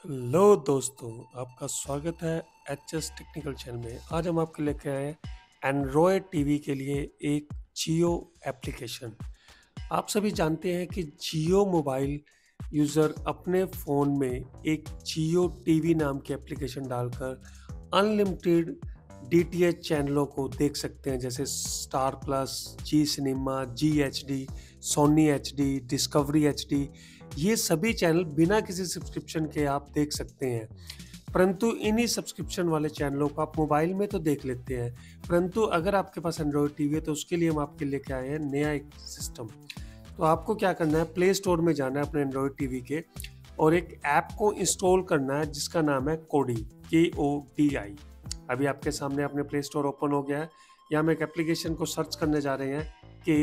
Hello दोस्तों, आपका स्वागत है एचएस टेक्निकल चैनल में। आज हम आपके लेके आए हैं एंड्रॉयड टीवी के लिए एक जियो एप्लीकेशन। आप सभी जानते हैं कि जियो मोबाइल यूज़र अपने फ़ोन में एक जियो टीवी नाम की एप्लीकेशन डालकर अनलिमिटेड डीटीएच चैनलों को देख सकते हैं, जैसे Star Plus, Zee Cinema, Zee HD, Sony HD, Discovery HD. ये सभी चैनल बिना किसी सब्सक्रिप्शन के आप देख सकते हैं। परंतु इन्हीं सब्सक्रिप्शन वाले चैनलों को आप मोबाइल में तो देख लेते हैं, परंतु अगर आपके पास एंड्रॉयड टीवी है तो उसके लिए हम आपके लेके आए हैं नया एक सिस्टम। तो आपको क्या करना है, प्ले स्टोर में जाना है अपने एंड्रॉयड टीवी के और एक ऐप को इंस्टॉल करना है जिसका नाम है कोडी, KODI। अभी आपके सामने अपने प्ले स्टोर ओपन हो गया है। यहाँ हम एक एप्लीकेशन को सर्च करने जा रहे हैं,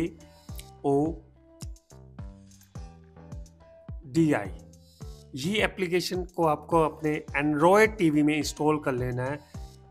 KODI। ये एप्लीकेशन को आपको अपने एंड्रॉयड टीवी में इंस्टॉल कर लेना है।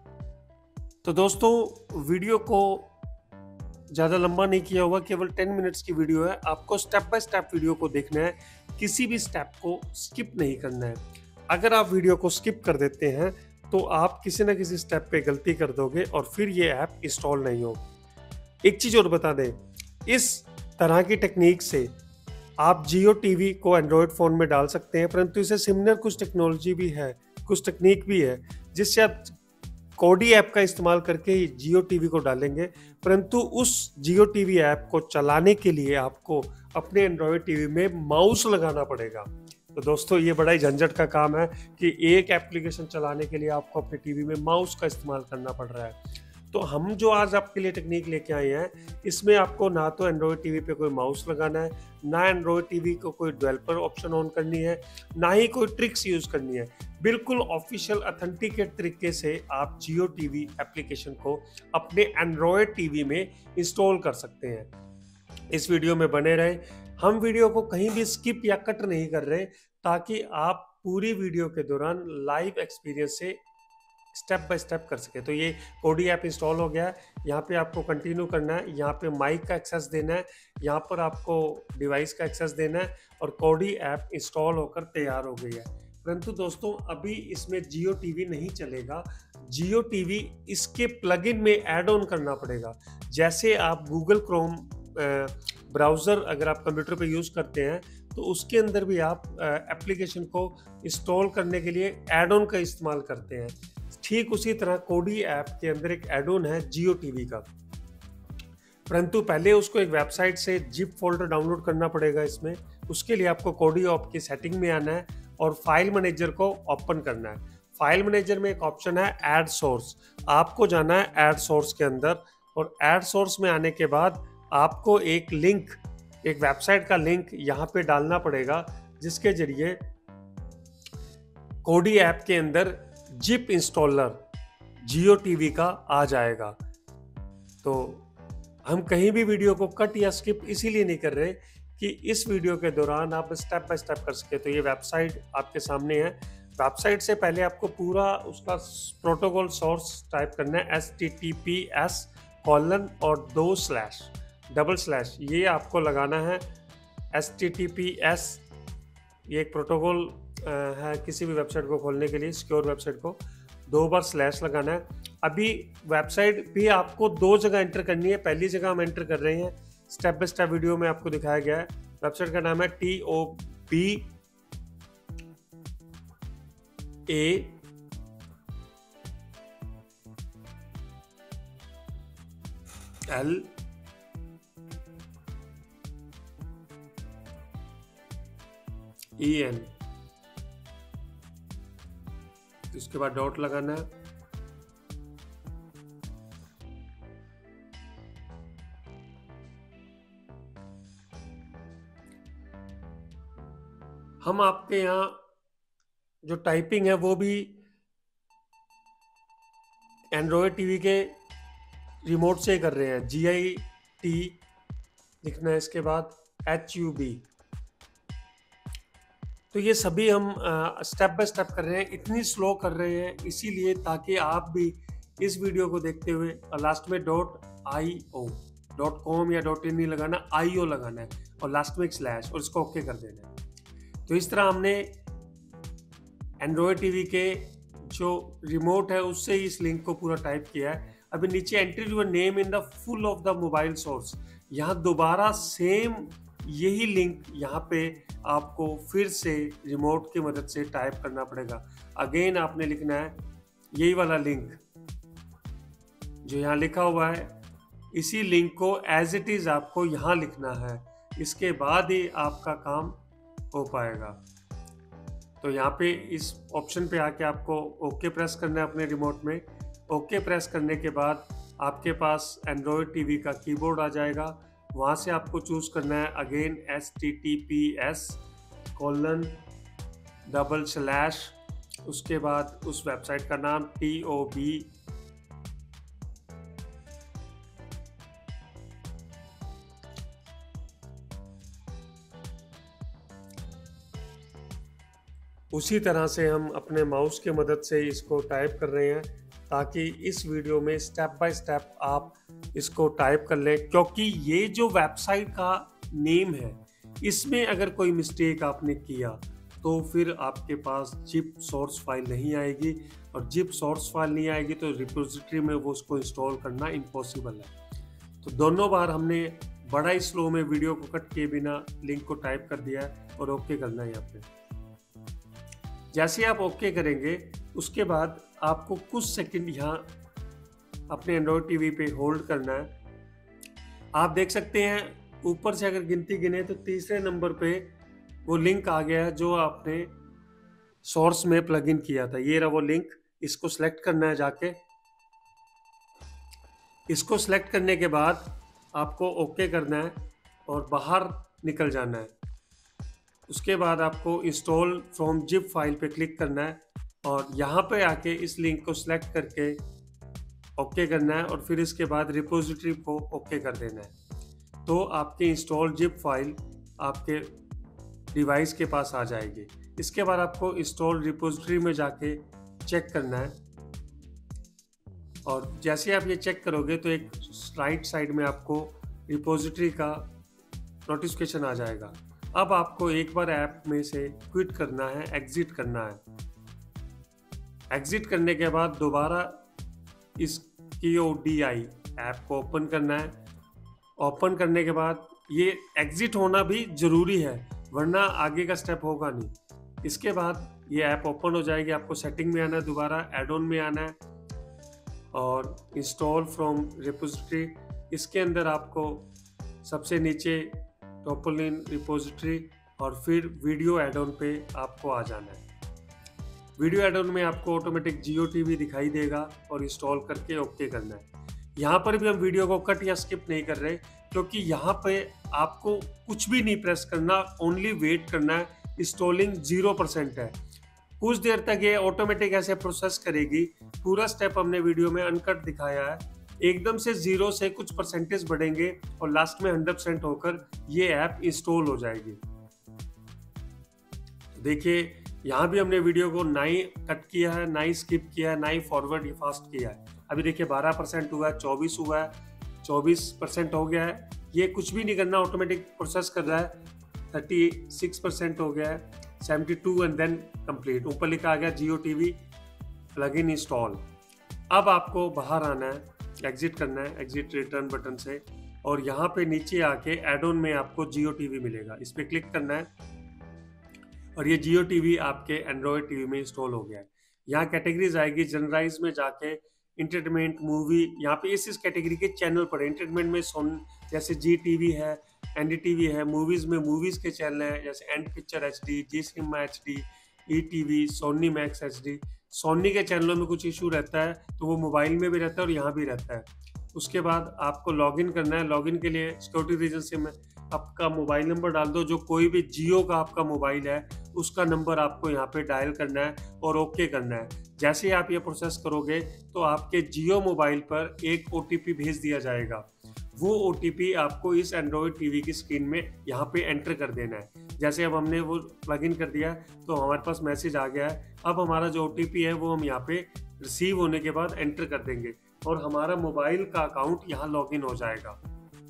तो दोस्तों, वीडियो को ज़्यादा लंबा नहीं किया होगा, केवल 10 मिनट्स की वीडियो है। आपको स्टेप बाय स्टेप वीडियो को देखना है, किसी भी स्टेप को स्किप नहीं करना है। अगर आप वीडियो को स्किप कर देते हैं तो आप किसी ना किसी स्टेप पे गलती कर दोगे और फिर ये ऐप इंस्टॉल नहीं हो। एक चीज़ और बता दें, इस तरह की टेक्निक से आप जियो टीवी को एंड्रॉयड फ़ोन में डाल सकते हैं, परंतु इसे सिमिलर कुछ टेक्नोलॉजी भी है, कुछ टेक्निक भी है जिससे आप कोडी ऐप का इस्तेमाल करके जियो टीवी को डालेंगे। परंतु उस जियो टीवी ऐप को चलाने के लिए आपको अपने एंड्रॉयड टीवी में माउस लगाना पड़ेगा। तो दोस्तों, ये बड़ा ही झंझट का काम है कि एक एप्लीकेशन चलाने के लिए आपको अपने टीवी में माउस का इस्तेमाल करना पड़ रहा है। तो हम जो आज आपके लिए टेक्निक लेके आए हैं, इसमें आपको ना तो एंड्रॉयड टीवी पे कोई माउस लगाना है, ना एंड्रॉयड टीवी को कोई डेवलपर ऑप्शन ऑन करनी है, ना ही कोई ट्रिक्स यूज करनी है। बिल्कुल ऑफिशियल ऑथेंटिकेट तरीके से आप जियो टीवी एप्लीकेशन को अपने एंड्रॉयड टीवी में इंस्टॉल कर सकते हैं। इस वीडियो में बने रहे। हम वीडियो को कहीं भी स्किप या कट नहीं कर रहे, ताकि आप पूरी वीडियो के दौरान लाइव एक्सपीरियंस से स्टेप बाय स्टेप कर सके। तो ये कोडी ऐप इंस्टॉल हो गया है। यहाँ पे आपको कंटिन्यू करना है, यहाँ पे माइक का एक्सेस देना है, यहाँ पर आपको डिवाइस का एक्सेस देना है और कोडी ऐप इंस्टॉल होकर तैयार हो गई है। परंतु दोस्तों, अभी इसमें जियो टीवी नहीं चलेगा। जियो टीवी इसके प्लगइन में ऐड ऑन करना पड़ेगा। जैसे आप गूगल क्रोम ब्राउज़र अगर आप कंप्यूटर पे यूज़ करते हैं, तो उसके अंदर भी आप एप्लीकेशन को इंस्टॉल करने के लिए ऐड ऑन का इस्तेमाल करते हैं। ठीक उसी तरह कोडी ऐप के अंदर एक ऐड ऑन है जियो टीवी का, परंतु पहले उसको एक वेबसाइट से जिप फोल्डर डाउनलोड करना पड़ेगा। इसमें उसके लिए आपको कोडी ऐप की सेटिंग में आना है और फाइल मैनेजर को ओपन करना है। फाइल मैनेजर में एक ऑप्शन है ऐड सोर्स। आपको जाना है ऐड सोर्स के अंदर और ऐड सोर्स में आने के बाद आपको एक लिंक, एक वेबसाइट का लिंक यहाँ पे डालना पड़ेगा, जिसके जरिए कोडी ऐप के अंदर जिप इंस्टॉलर जियो टीवी का आ जाएगा। तो हम कहीं भी वीडियो को कट या स्किप इसीलिए नहीं कर रहे कि इस वीडियो के दौरान आप स्टेप बाय स्टेप कर सके। तो ये वेबसाइट आपके सामने है। वेबसाइट से पहले आपको पूरा उसका प्रोटोकॉल सोर्स टाइप करना है, HTTPS कॉलन और 2/, ये आपको लगाना है। HTTPS ये एक प्रोटोकॉल है किसी भी वेबसाइट को खोलने के लिए, सिक्योर वेबसाइट को 2 बार स्लैश लगाना है। अभी वेबसाइट भी आपको 2 जगह एंटर करनी है। पहली जगह हम एंटर कर रहे हैं, स्टेप बाय स्टेप वीडियो में आपको दिखाया गया है। वेबसाइट का नाम है TOBALEN। उसके बाद डॉट लगाना है। हम आपके यहाँ जो टाइपिंग है वो भी एंड्रॉयड टीवी के रिमोट से कर रहे हैं। GIT लिखना है, इसके बाद HUB। तो ये सभी हम स्टेप बाय स्टेप कर रहे हैं। इतनी स्लो कर रहे हैं इसीलिए ताकि आप भी इस वीडियो को देखते हुए लास्ट में .io, .com या .in नहीं लगाना, IO लगाना है और लास्ट में एक स्लैश और इसको ओके कर देना है। तो इस तरह हमने एंड्रॉयड टीवी के जो रिमोट है उससे ही इस लिंक को पूरा टाइप किया है। अभी नीचे enter your name in the full of the mobile source, यहाँ दोबारा सेम यही लिंक यहाँ पे आपको फिर से रिमोट की मदद से टाइप करना पड़ेगा। अगेन आपने लिखना है यही वाला लिंक जो यहाँ लिखा हुआ है, इसी लिंक को एज इट इज आपको यहाँ लिखना है। इसके बाद ही आपका काम हो पाएगा। तो यहाँ पे इस ऑप्शन पे आके आपको ओके प्रेस करना है अपने रिमोट में। ओके प्रेस करने के बाद आपके पास एंड्रॉयड टीवी का कीबोर्ड आ जाएगा। वहाँ से आपको चूज़ करना है अगेन https:// उसके बाद उस वेबसाइट का नाम TOB उसी तरह से हम अपने माउस की मदद से इसको टाइप कर रहे हैं ताकि इस वीडियो में स्टेप बाय स्टेप आप इसको टाइप कर लें, क्योंकि ये जो वेबसाइट का नेम है इसमें अगर कोई मिस्टेक आपने किया तो फिर आपके पास जिप सोर्स फाइल नहीं आएगी, और जिप सोर्स फाइल नहीं आएगी तो रिपोजिटरी में वो उसको इंस्टॉल करना इम्पॉसिबल है। तो दोनों बार हमने बड़ा ही स्लो में वीडियो को कट किए बिना लिंक को टाइप कर दिया है और ओके करना है यहाँ पे। जैसे आप ओके करेंगे उसके बाद आपको कुछ सेकंड यहाँ अपने एंड्रॉयड टीवी पे होल्ड करना है। आप देख सकते हैं ऊपर से अगर गिनती गिने तो तीसरे नंबर पे वो लिंक आ गया है जो आपने सोर्स में प्लग इन किया था। ये रहा वो लिंक, इसको सिलेक्ट करना है जाके। इसको सिलेक्ट करने के बाद आपको ओके करना है और बाहर निकल जाना है। उसके बाद आपको इंस्टॉल फ्रॉम जिप फाइल पे क्लिक करना है और यहाँ पे आके इस लिंक को सिलेक्ट करके ओके करना है और फिर इसके बाद रिपोजिटरी को ओके कर देना है। तो आपकी इंस्टॉल जिप फाइल आपके डिवाइस के पास आ जाएगी। इसके बाद आपको इंस्टॉल रिपोजिटरी में जाके चेक करना है, और जैसे आप ये चेक करोगे तो एक राइट साइड में आपको रिपोजिटरी का नोटिफिकेशन आ जाएगा। अब आपको एक बार ऐप में से क्विट करना है, एग्जिट करना है। एग्जिट करने के बाद दोबारा इस TODI ऐप को ओपन करना है। ओपन करने के बाद ये एग्जिट होना भी ज़रूरी है, वरना आगे का स्टेप होगा नहीं। इसके बाद ये ऐप ओपन हो जाएगी। आपको सेटिंग में आना है, दोबारा एड ऑन में आना है और इंस्टॉल फ्रॉम रिपोजिटरी, इसके अंदर आपको सबसे नीचे टॉपलिन रिपोजिटरी और फिर वीडियो एड ऑन पे आपको आ जाना है। वीडियो एड ऑन में आपको ऑटोमेटिक जियो टीवी दिखाई देगा और इंस्टॉल करके ओके करना है। यहाँ पर भी हम वीडियो को कट या स्किप नहीं कर रहे, क्योंकि यहाँ पे आपको कुछ भी नहीं प्रेस करना, ओनली वेट करना है। इंस्टॉलिंग 0% है। कुछ देर तक ये ऑटोमेटिक ऐसे प्रोसेस करेगी। पूरा स्टेप हमने वीडियो में अनकट दिखाया है। एकदम से 0 से कुछ परसेंटेज बढ़ेंगे और लास्ट में 100% होकर ये ऐप इंस्टॉल हो जाएगी। देखिए यहाँ भी हमने वीडियो को ना ही कट किया है, ना ही स्किप किया है, ना ही फॉरवर्ड या फास्ट किया है। अभी देखिए 12% हुआ है, 24 हुआ है, 24% हो गया है। ये कुछ भी नहीं करना, ऑटोमेटिक प्रोसेस कर रहा है। 36% हो गया है, 72 एंड देन कंप्लीट। ऊपर लिखा आ गया जियो टीवी प्लगइन इंस्टॉल। अब आपको बाहर आना है, एग्जिट करना है, एग्जिट रिटर्न बटन से, और यहाँ पे नीचे आके एड ऑन में आपको जियो टीवी मिलेगा। इस पर क्लिक करना है और ये जियो टीवी आपके एंड्रॉयड टीवी में इंस्टॉल हो गया है। यहाँ कैटेगरीज आएगी, जनरलाइज में जाके इंटरटेनमेंट, मूवी, यहाँ पे इस कैटेगरी के चैनल पड़े। इंटरटेनमेंट में सोन जैसे जी टीवी है, NDTV है। मूवीज़ में मूवीज़ के चैनल हैं जैसे and picture HD, Zee cinema HD, ETV, Sony max HD। Sony के चैनलों में कुछ इशू रहता है तो वो मोबाइल में भी रहता है और यहाँ भी रहता है। उसके बाद आपको लॉगिन करना है। लॉगिन के लिए सिक्योरिटी रीजन से मैं आपका मोबाइल नंबर डाल दो, जो कोई भी जियो का आपका मोबाइल है उसका नंबर आपको यहाँ पे डायल करना है और ओके करना है। जैसे ही आप ये प्रोसेस करोगे तो आपके जियो मोबाइल पर एक OTP भेज दिया जाएगा। वो OTP आपको इस एंड्रॉयड टीवी की स्क्रीन में यहाँ पे एंटर कर देना है। जैसे अब हमने वो प्लग इन कर दिया तो हमारे पास मैसेज आ गया है। अब हमारा जो OTP है वो हम यहाँ पे रिसीव होने के बाद एंटर कर देंगे और हमारा मोबाइल का अकाउंट यहाँ लॉगिन हो जाएगा।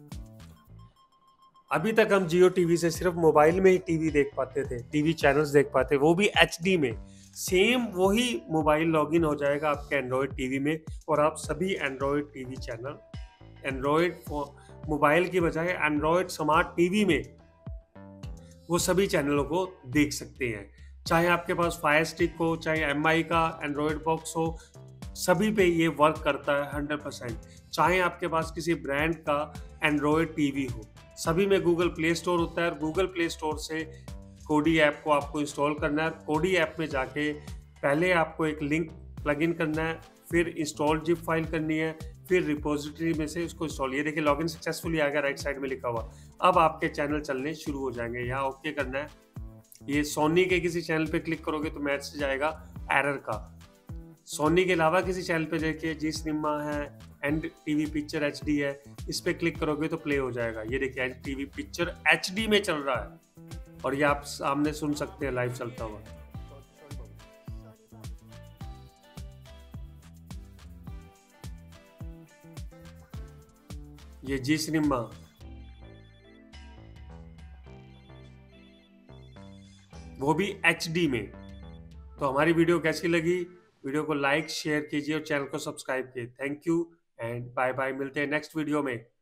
अभी तक हम जियो टीवी से सिर्फ मोबाइल में ही टीवी देख पाते थे, टीवी चैनल्स देख पाते, वो भी HD में। सेम वही मोबाइल लॉगिन हो जाएगा आपके एंड्रॉयड टीवी में, और आप सभी android TV channel android mobile की बजाय एंड्रॉयड स्मार्ट टीवी में वो सभी चैनलों को देख सकते हैं। चाहे आपके पास फायर स्टिक हो, चाहे एमआई का एंड्रॉयड बॉक्स हो, सभी पे ये वर्क करता है 100%। चाहे आपके पास किसी ब्रांड का एंड्रॉयड टीवी हो, सभी में गूगल प्ले स्टोर होता है, और गूगल प्ले स्टोर से कोडी ऐप को आपको इंस्टॉल करना है। कोडी ऐप में जाके पहले आपको एक लिंक प्लग इन करना है, फिर इंस्टॉल जिप फाइल करनी है, फिर रिपोजिटरी में से उसको इंस्टॉल। ये देखिए लॉगिन सक्सेसफुली आ गया राइट साइड में लिखा हुआ। अब आपके चैनल चलने शुरू हो जाएंगे। यहाँ ओके करना है। ये सोनी के किसी चैनल पे क्लिक करोगे तो मैसेज आएगा एरर का। सोनी के अलावा किसी चैनल पे देखिए जी सिनेमा है, एंड टीवी पिक्चर एचडी है, इस पे क्लिक करोगे तो प्ले हो जाएगा। ये देखिए एंड टीवी पिक्चर एचडी में चल रहा है, और ये आप सामने सुन सकते हैं लाइव चलता हुआ। ये जी सिनेमा, वो भी एचडी में। तो हमारी वीडियो कैसी लगी? वीडियो को लाइक शेयर कीजिए और चैनल को सब्सक्राइब कीजिए। Thank you and bye bye, मिलते हैं नेक्स्ट वीडियो में।